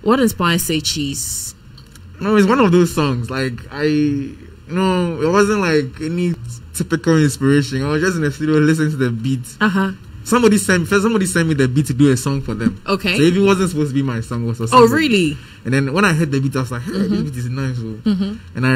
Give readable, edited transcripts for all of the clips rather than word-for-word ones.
What inspires Say Cheese? No, it's one of those songs. Like it wasn't like any typical inspiration. I was just in the studio listening to the beat. Somebody sent me the beat to do a song for them. Okay. So if it wasn't supposed to be my song, it was Oh, really? And then when I heard the beat, I was like, hey, this beat is nice. And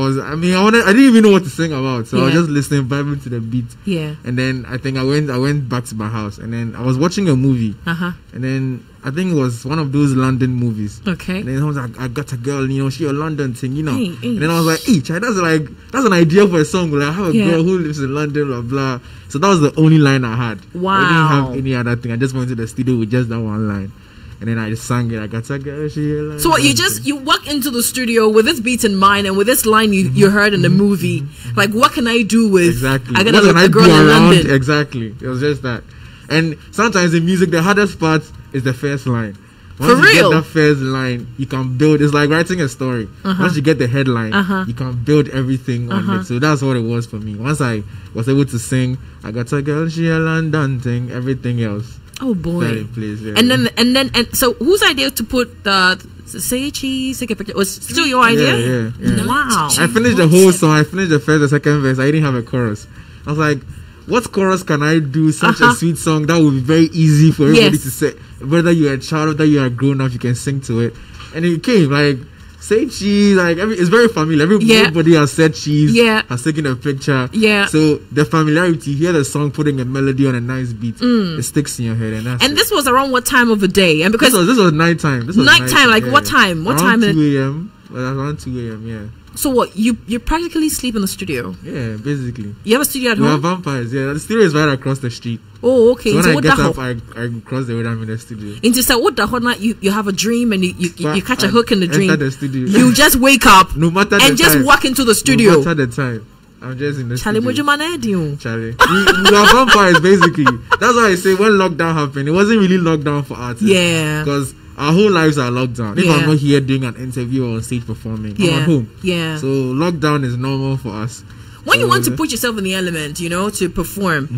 I didn't even know what to sing about. So I was just listening, vibing to the beat. Yeah. And then I think I went back to my house, and then I was watching a movie. And then I think it was one of those London movies. Okay. And then I was like, I got a girl, she a London thing, Hey. And then I was like, that's an idea for a song. Like, I have a girl who lives in London, blah blah. So that was the only line I had. Wow. I didn't have any other thing. I just went to the studio with just that one line. And then I just sang it. I got a girl, she a London. So what, you walk into the studio with this beat in mind and with this line you heard in the movie. Like, what can I do with exactly? I got a girl in London? Exactly. It was just that. And sometimes in music, the hardest part is the first line. Once For you real? get that first line, you can build. It's like writing a story. Once you get the headline, you can build everything on it. So that's what it was for me. Once I was able to sing, I got a girl, she a London thing. Everything else. Oh boy! Fell in place, yeah. And so whose idea to put the Say Cheese? Take a picture. Was still your idea? Yeah. Wow! I finished the whole song. I finished the first and second verse. I didn't have a chorus. I was like, what chorus can I do? Such a sweet song that would be very easy for everybody to say. Whether you're a child, whether you're a grown up, you can sing to it. And it came like, say cheese, like it's very familiar. Everybody has said cheese, has taken a picture. So the familiarity, you hear the song putting a melody on a nice beat, it sticks in your head, and this was around what time of the day? And because this was nighttime. Nighttime, like what time? What around time? 2 a.m. Around 2 a.m. Yeah. So what? You practically sleep in the studio? Yeah, basically. You have a studio at home? We have vampires. Yeah, the studio is right across the street. Oh, okay. So when I get up, I cross the road. I'm in the studio. Into so what the whole night you have a dream and you catch a hook in the dream. Enter the studio. You just wake up, no matter the and just time. Walk into the studio. No matter the time. I'm just in the studio. Charlie, we are vampires basically. That's why I say when lockdown happened, it wasn't really lockdown for artists. Yeah. Because our whole lives are locked down. If I'm not here doing an interview or on stage performing, I'm at home. Yeah. So lockdown is normal for us. When you want to put yourself in the element, to perform,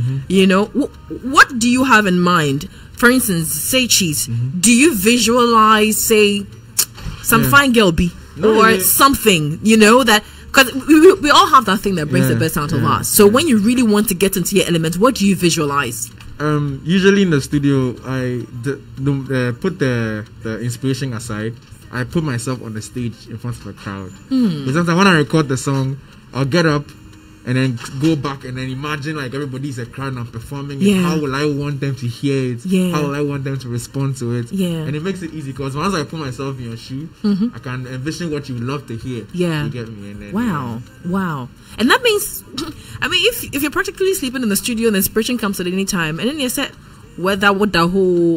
what do you have in mind? For instance, Say Cheese. Do you visualize, say, some fine girl something, that... Because we all have that thing that brings the best out of us. So when you really want to get into your element, what do you visualize? Usually in the studio, I put the inspiration aside. I put myself on the stage in front of a crowd. Because sometimes when I record the song, I'll get up and then go back and then imagine like everybody's a crowd and I'm performing it. How will I want them to hear it? How will I want them to respond to it? And it makes it easy because once I put myself in your shoe, I can envision what you would love to hear. You get me? And then, wow. And that means, I mean, if you're practically sleeping in the studio and the inspiration comes at any time, and then you said, whether what the whole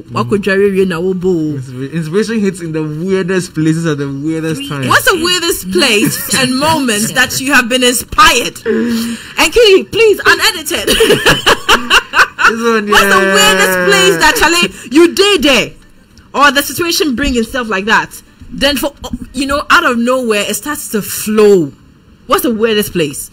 inspiration hits in the weirdest places at the weirdest times. What's the weirdest place and moments that you have been inspired? And Kitty, please, unedited. What's the weirdest place that Charlie you did there, or the situation bringing stuff like that? Then for out of nowhere it starts to flow. What's the weirdest place?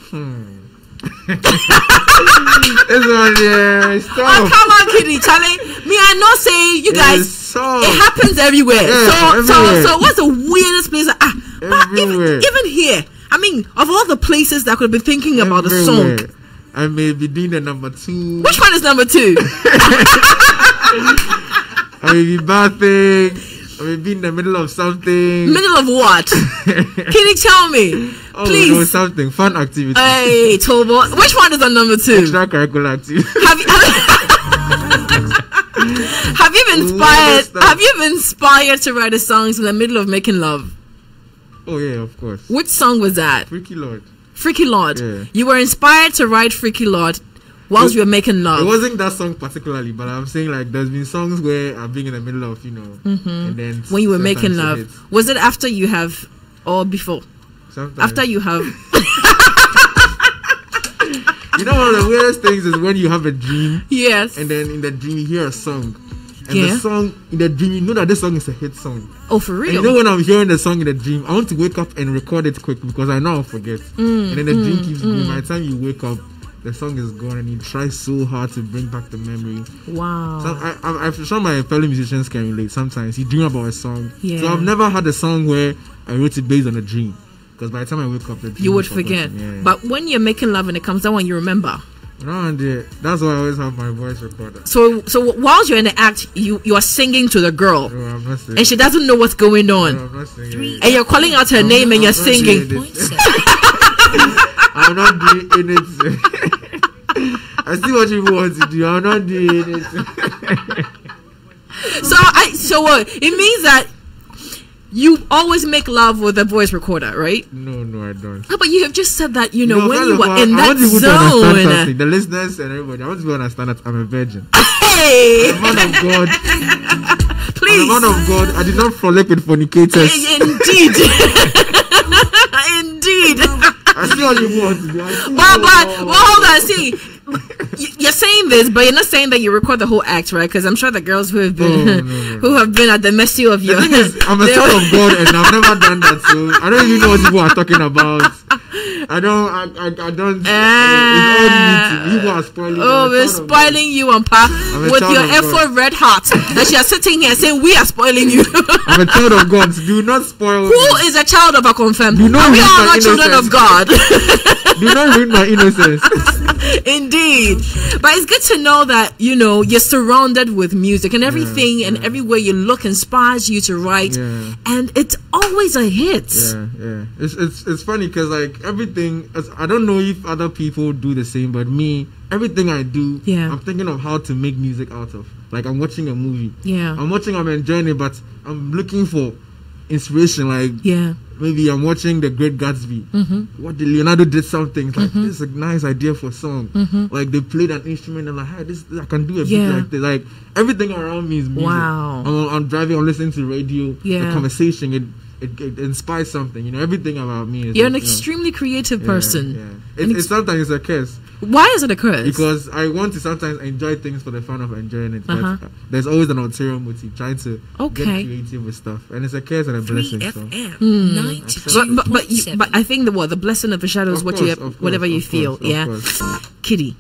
This one, stop. Oh, come on, Kitty, Charlie. Me, I know say you guys. It happens everywhere. So what's the weirdest place? Even here. I mean, of all the places that I could have been thinking about the song, I may be doing the number 2. Which one is number 2? I may be bathing. I may be in the middle of something. Middle of what? Can you tell me? Please. Something fun activity. Hey, Tobo. Which one is on number 2? Extracurricular activity. Have you been inspired? Have you been inspired to write the songs in the middle of making love? Oh yeah, of course. Which song was that? Freaky Lord. Freaky Lord. Yeah. You were inspired to write Freaky Lord whilst you were making love. It wasn't that song particularly, but I'm saying like there's been songs where I've been in the middle of and then when you were making love. Was it after you have or before? Sometimes. After you have. You know one of the weirdest things is when you have a dream. Yes. And then in the dream you hear a song. And the song in the dream, you know that this song is a hit song. Oh, for real? And you know when I'm hearing the song in the dream, I want to wake up and record it quick because I know I'll forget. And then the dream keeps going. By the time you wake up, the song is gone, and he tries so hard to bring back the memory. Wow. So I'm sure my fellow musicians can relate. Sometimes you dream about a song. Yeah. So I've never had a song where I wrote it based on a dream. Because by the time I wake up, the dream You would is forget. forgotten. Yeah. But when you're making love and it comes down, when you remember. That's why I always have my voice recorded. So whilst you're in the act, you are singing to the girl, No, I'm not singing. and she doesn't know what's going on, No, I'm not singing. and you're calling out her name and you're singing. I'm not doing it. I see what you want to do. I'm not doing it. So what? It means that you always make love with a voice recorder, right? No, I don't. Oh, but you have just said that, when first you of were all, in I that want people to understand zone. something. The listeners and everybody, I want you to understand that I'm a virgin. Hey! I'm a man of God. Please. I'm a man of God. I did not frolic with fornicators. Indeed. Indeed. I see all you want to do. Well, hold on. See, you're saying this, but you're not saying that you record the whole act, right? Because I'm sure the girls who have been who have been at the mercy of you. The thing is, I'm a son of God, and I've never done that, so I don't even know what people are talking about. I don't. It's all me. People are spoiling. Oh, we're spoiling you, Ampa, with your F4 red heart. And she is sitting here saying we are spoiling you. I'm a child of God. Do not spoil. Who is a child of a confirmed? Do not we ruin are my not children innocence. of God. Do not ruin my innocence. Indeed. But it's good to know that, you're surrounded with music and everything and everywhere you look inspires you to write. Yeah. And it's always a hit. Yeah. It's funny because like everything, I don't know if other people do the same, but me, everything I do, I'm thinking of how to make music out of. Like I'm watching a movie. Yeah. I'm enjoying it, but I'm looking for inspiration. Like maybe I'm watching The Great Gatsby. What did Leonardo did something like this is a nice idea for a song. Like they played an instrument and like, hey, this I can do a beat like this. Like everything around me is music. Wow. I'm driving, I'm listening to radio, Yeah. the conversation, it inspires something. Everything about me is You're an like, extremely creative person. Yeah. It's sometimes it's a curse. Why is it a curse? Because I want to sometimes enjoy things for the fun of enjoying it. But there's always an ulterior motive trying to get creative with stuff. And it's a curse and a blessing. So. But I think the blessing of the shadow is whatever you feel. Kitty.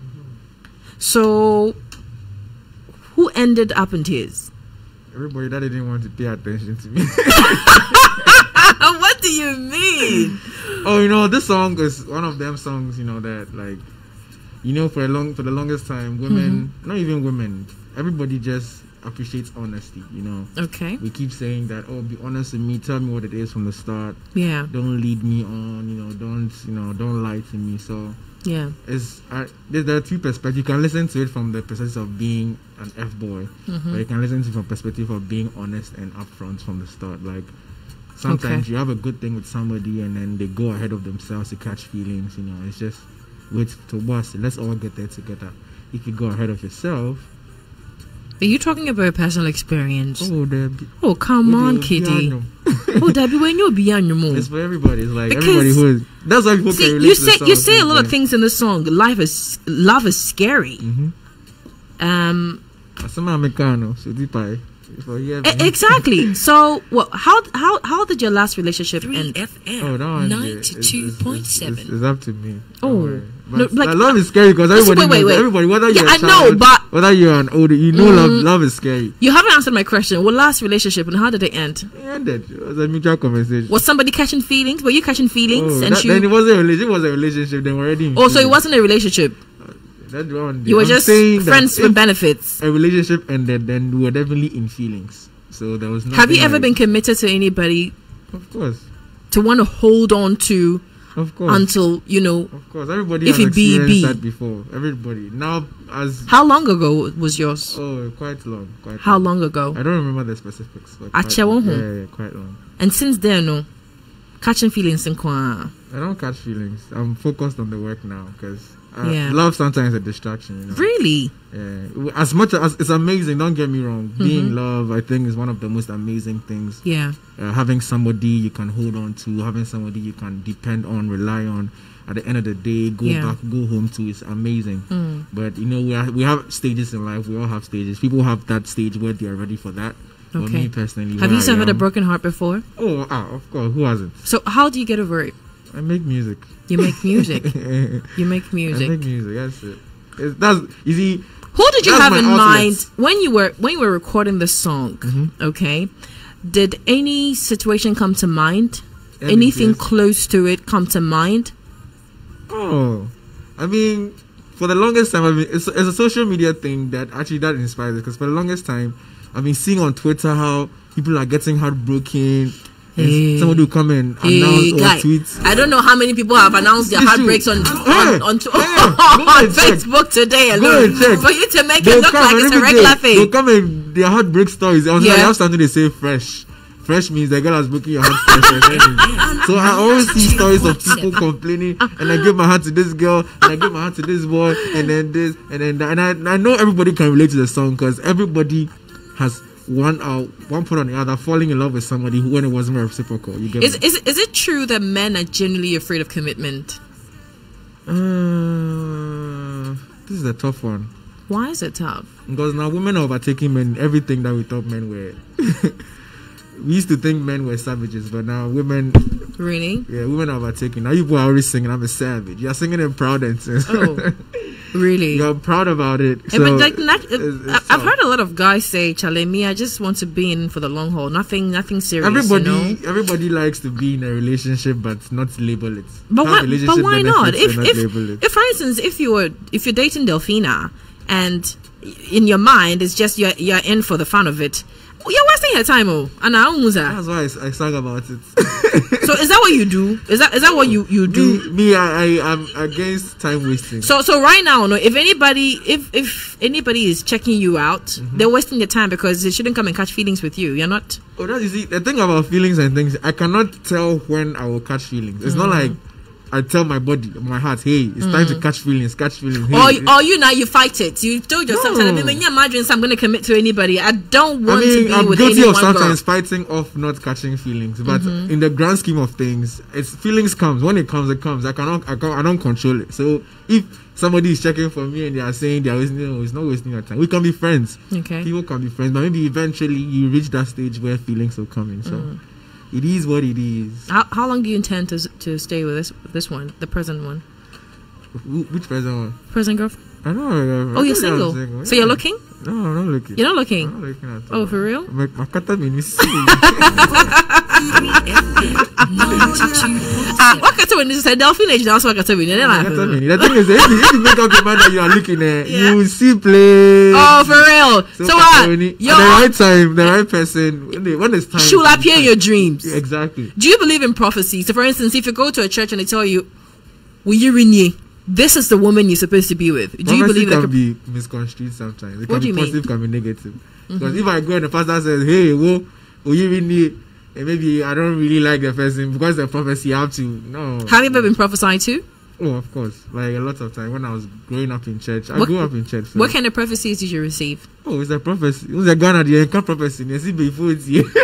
So who ended up in tears? Everybody that didn't want to pay attention to me. What do you mean? Oh, this song is one of them songs, that like, for the longest time, women, not even women, everybody just appreciates honesty. Okay. We keep saying that, be honest with me, tell me what it is from the start. Yeah. Don't lead me on. Don't lie to me. So yeah, there are two perspectives. You can listen to it from the perspective of being an F-boy, or you can listen to it from the perspective of being honest and upfront from the start. Like sometimes you have a good thing with somebody and then they go ahead of themselves to catch feelings. It's just wait to watch. Let's all get there together. If you go ahead of yourself. Are you talking about a personal experience? Oh, come on, Kitty. Debbie, when you're beyond your moon. It's for everybody. It's like everybody who is. That's why people can relate you to the song. You say a lot of things in the song. Love is scary. Exactly. So, how did your last relationship end? 92.7. It's up to me. Love is scary because everybody, whether you're a child, whether you're an older, love is scary. You haven't answered my question. What last relationship and how did it end? It ended. It was a mutual conversation. Was somebody catching feelings? Were you catching feelings? Then it wasn't a relationship. It was a relationship. They were already. So it wasn't a relationship. You were just friends with benefits. A relationship ended, then we were definitely in feelings. So there was. Have you ever been committed to anybody? Of course. To want to hold on to. Of course. Until Of course, everybody has experienced that before. Everybody now How long ago was yours? Oh, quite long. How long ago? I don't remember the specifics. But quite long. And since then, no, catching feelings in I don't catch feelings. I'm focused on the work now because love sometimes is a distraction. Really? Yeah. As much as it's amazing, don't get me wrong. Being in love, I think, is one of the most amazing things. Yeah. Having somebody you can hold on to, having somebody you can depend on, rely on. At the end of the day, go home to is amazing. But we have stages in life. We all have stages. People have that stage where they are ready for that. Okay. But me personally, have you suffered a broken heart before? Oh, of course. Who hasn't? So how do you get over it? I make music. You make music. You make I music. make music. That's it. That's you see. Who did you That's have my in outlet. mind when you were recording the song? Mm-hmm. Okay, did any situation come to mind? Any Anything place. close to it come to mind? Oh, I mean, for the longest time, I mean, it's a social media thing that inspires it. Because for the longest time, I've been seeing on Twitter how people are getting heartbroken. And Hey. somebody will come and announce or guy, tweet. I don't know how many people have announced their It's heartbreaks true. on Go on and check. Facebook today Go alone. and check. For you to make They'll it look come like and it's a every regular day, They'll thing. come and their heartbreak stories. I was Yeah. like, I have something they say fresh. Fresh means the girl has broken your heart fresh. So I always see stories of people complaining, and I give my heart to this girl, and I give my heart to this boy, and then this, and then that. And I know everybody can relate to the song because everybody has one point or the other falling in love with somebody who, when it wasn't reciprocal. You get Is me? it true that men are generally afraid of commitment? This is a tough one. Why is it tough? Because now women are overtaking men, everything that we thought men were. We used to think men were savages, but now women, Really? yeah, women are overtaking. Now you people are already singing, I'm a savage. You're singing in proud and Oh, really? you're proud about it. Eh, So but like, it's I've tough. heard a lot of guys say, "Charlie, me, I just want to be in for the long haul. Nothing serious." Everybody, you know? everybody likes to be in a relationship, but not label it. But Have why? relationship But why not? benefits and not label it. If, for instance, if you're dating Delphina, and in your mind it's just you're in for the fun of it, you're wasting your time. Oh, and That's why I sang about it. so is that what you do? Is that what you do? Me, I'm against time wasting. So right now, no. If anybody is checking you out, Mm-hmm. they're wasting their time because they shouldn't come and catch feelings with you. You're not. Oh, that you see, the thing about feelings and things, I cannot tell when I will catch feelings. It's not like I tell my body, my heart, hey, it's time to catch feelings. Hey, Or you now you fight it. You told yourself, No. I'm going to commit to anybody. I don't want I mean, to be I'm with guilty any of one girl. sometimes fighting off not catching feelings, but in the grand scheme of things, it's feelings comes. When it comes, it comes. I don't control it. So if somebody is checking for me and they are saying they are wasting, no, it's not wasting your time. We can be friends. Okay. People can be friends, but maybe eventually you reach that stage where feelings will come in. So it is what it is. How long do you intend to stay with this one, the present one, Which present one? present girl? I don't know. Oh, you're single. So you're looking? No, I'm not looking. You're not looking. I'm not looking at all. Oh, for real? My kata means What can when you said Delphine age, that's what I can tell you. The thing is, if you make up your mind that you are looking at, Yeah. you will see play. Oh, for real? So what? At the Your right time, the right person, when it's time. she will appear in your dreams. Yeah, exactly. Do you believe in prophecy? So, for instance, if you go to a church and they tell you, "Will you renew? This is the woman you're supposed to be with." Do you Prophecy believe that? can be misconstrued sometimes. It What can do be you mean? positive, can be negative. Because if I go and the pastor says, "Hey, will you really?" And maybe I don't really like the person because the prophecy. I have to no. Have you ever been prophesied to? Oh, of course. Like a lot of time when I was growing up in church. I What- grew up in church. So. What kind of prophecies did you receive? Oh, it's a prophecy. It was a Ghana the Enka prophecy. You see before it's here.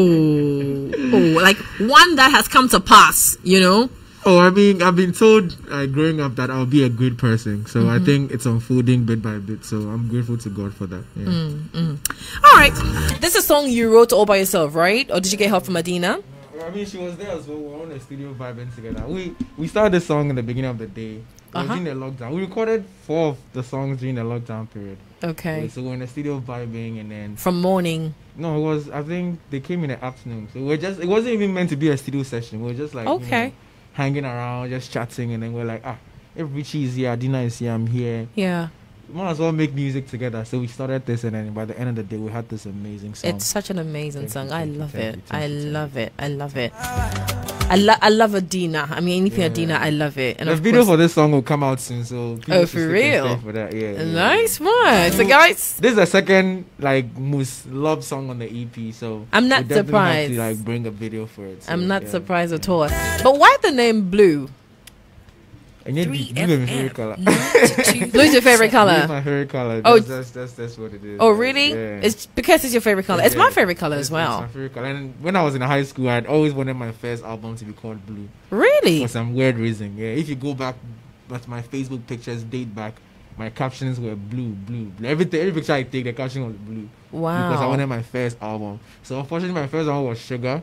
Oh, like one that has come to pass, you know? Oh, I mean, I've been told growing up that I'll be a good person. So I think it's unfolding bit by bit. So I'm grateful to God for that. Yeah. All right. This is a song you wrote all by yourself, right? Or did you get help from Adina? I mean, she was there as well. We were on the studio vibing together. We started this song in the beginning of the day. It was during the lockdown. We recorded 4 of the songs during the lockdown period. Okay. So we're in the studio vibing, and then From morning. no, it was. I think they came in the afternoon. So it wasn't even meant to be a studio session. We were just like Okay. hanging around, just chatting, and then we're like, if Richie is here, Adina is here, I'm here. Yeah. We might as well make music together. So we started this, and then by the end of the day, we had this amazing song. It's such an amazing song. I love thank it. you, I thank you. love it. I love it. I love Adina. I mean, anything Adina, I love it. And The of video course, for this song will come out soon, so people Oh, should for stick and real? stay for that. Yeah, nice one. So, guys, This is the second most loved song on the EP, so I'm not we definitely surprised. Have to, bring a video for it. So, I'm not yeah. surprised at all. But why the name Blue? And yet, blue is my favorite color. Blue's your favorite Blue is color. my favorite color. Oh, That's what it is. Oh, really? Yeah. It's because it's your favorite color. It's my Yeah. favorite color It's as my well. favorite color. And when I was in high school, I'd always wanted my first album to be called Blue Really? for some weird reason. Yeah, if you go back, but my Facebook pictures date back. My captions were blue. Every picture I take, the caption was blue. Because I Wow. wanted my first album. So unfortunately, my first album was Sugar.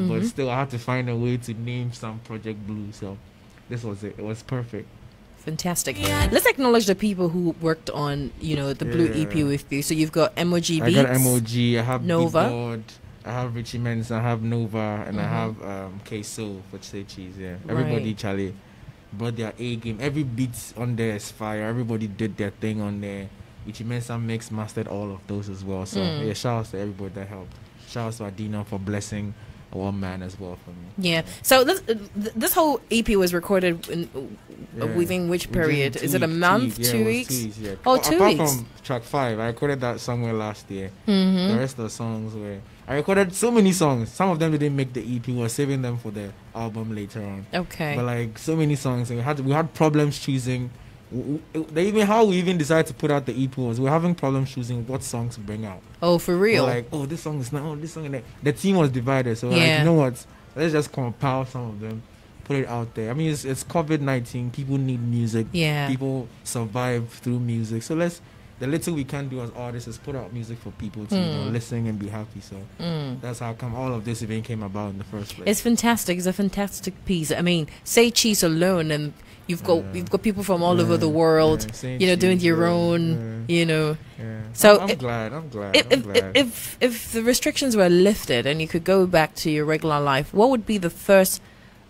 but still I had to find a way to name some Project Blue. So this was it. It was perfect. Fantastic. Let's acknowledge the people who worked on, the Blue EP with you. So you've got MOG Beats. I got MOG. I have Nova. Beatboard, I have Richie Menz. I have Nova, and I have K-Soul for Say Cheese. Yeah, everybody, Charlie, brought their A game. Every beat on there is fire. Everybody did their thing on there. Richie Menz mixed, mastered all of those as well. So yeah, shout out to everybody that helped. Shout out to Adina for blessing one man as well for me. Yeah. So this whole EP was recorded within which period? Is it a month, 2 weeks? 2 weeks, yeah. Oh, 2 weeks. Apart from track 5, I recorded that somewhere last year. The rest of the songs were... I recorded so many songs. Some of them didn't make the EP. We were saving them for the album later on. Okay. But like so many songs, and we had problems choosing. How we even decided to put out the EP was we were having problems choosing what songs to bring out. Oh, for real? We're like, oh, this song is not. Oh, this song is not. The team was divided, so we're like, you know what? Let's just compile some of them, put it out there. I mean, it's COVID-19. People need music. Yeah. People survive through music. So the little we can do as artists is put out music for people to listen and be happy. So that's how come all of this even came about in the first place. It's fantastic. It's a fantastic piece. I mean, Say Cheese alone, and you've got people from all over the world, doing your own, So I'm glad. If the restrictions were lifted and you could go back to your regular life, what would be the first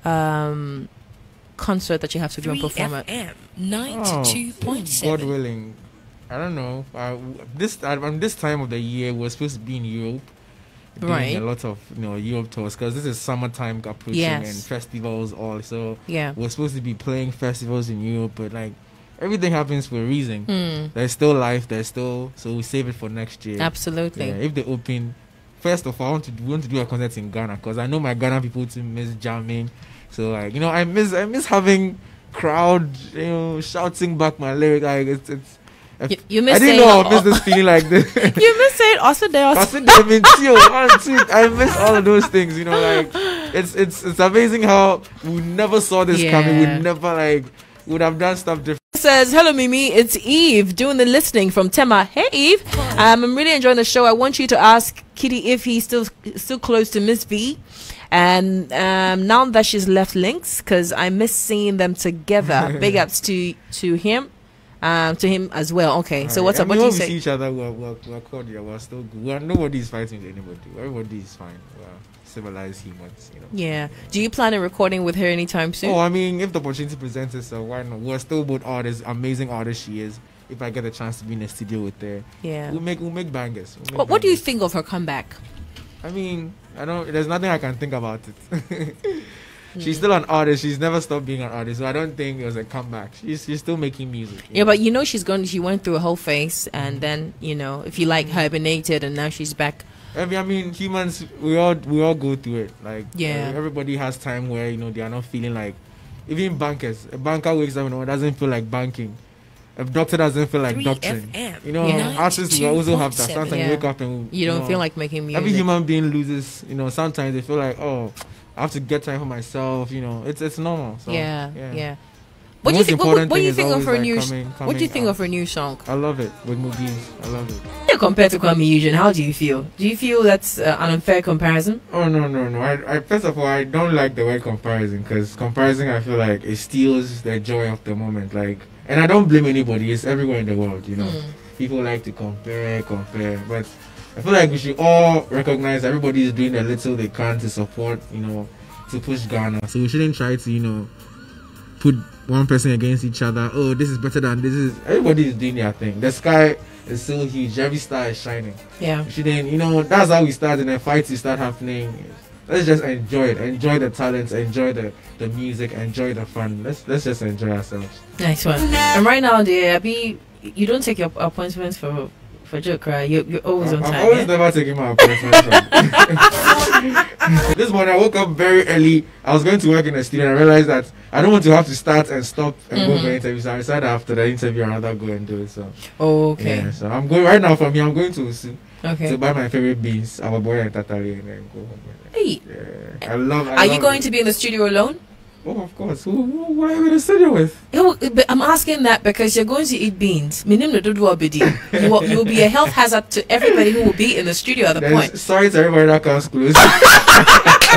concert that you have to go and perform at? 92.7. God willing. I don't know. This time of the year, we're supposed to be in Europe, doing a lot of Europe tours because this is summertime approaching and festivals also. Yeah, we're supposed to be playing festivals in Europe, but like everything happens for a reason. There's still life. So we save it for next year. Absolutely. Yeah, if they open, first of all, we want to do a concert in Ghana because I know my Ghana people to miss jamming. So like I miss having crowd shouting back my lyric. Like it's. You miss I didn't know I miss this feeling like this. You miss saying also there. I miss all of those things. It's amazing how we never saw this coming. We never would have done stuff different. Says hello Mimi, it's Eve doing the listening from Tema. Hey Eve, I'm really enjoying the show. I want you to ask Kitty if he's still close to Miss V. And now that she's left Links, because I miss seeing them together. Big ups to him. To him as well. Okay, so what's up? What do you say? We see each other. We're cordial. We're still good. Nobody's fighting with anybody. Everybody is fine. We're civilized humans. Yeah. Do you plan on recording with her anytime soon? Oh, I mean, if the opportunity presents itself, why not? We're still both artists. Amazing artist she is. If I get a chance to be in the studio with her, we'll make bangers. What do you think of her comeback? I mean, there's nothing I can think about it. She's still an artist. She's never stopped being an artist. So I don't think it was a comeback. She's still making music. Yeah, but she went through a whole phase, and then if you like hibernated, and now she's back. I mean, humans, we all go through it. Everybody has time where they are not feeling like. Even bankers, a banker wakes up and doesn't feel like banking. A doctor doesn't feel like doctoring. Artists will also have that. Sometimes you wake up and you don't feel like making music. Every human being loses. Sometimes they feel like, oh, I have to get time for myself. It's normal. So, yeah. What do you think? What do you think of her new? What do you think of her new song? I love it with Mugiz. I love it. Compared to Kwame Eugene, how do you feel? Do you feel that's an unfair comparison? Oh no. I first of all, I don't like the word comparison because comparison, I feel like it steals the joy of the moment. And I don't blame anybody. It's everywhere in the world. People like to compare, but I feel like we should all recognize everybody is doing the little they can to support, to push Ghana. So we shouldn't try to, put one person against each other. Oh, this is better than this is. Everybody is doing their thing. The sky is so huge. Every star is shining. Yeah. We shouldn't, that's how we start, and then fights start happening. Let's just enjoy it. Enjoy the talents. Enjoy the music. Enjoy the fun. Let's just enjoy ourselves. Nice one. And right now, dear Abby, you don't take your appointments for joke, right? You're always on time. I'm always never taking my appointment. This morning I woke up very early. I was going to work in the studio and I realized that I don't want to have to start and stop and go for an interview. So I decided after the interview I'd rather go and do it. So so I'm going right now. From here I'm going to Usu to buy my favorite beans, our boy and tatari, and then go home. Hey, I love. Are you going to be in the studio alone? Oh, of course. Who are you in the studio with? But I'm asking that because you're going to eat beans. You will be a health hazard to everybody who will be in the studio at the point. Sorry to everybody that comes close.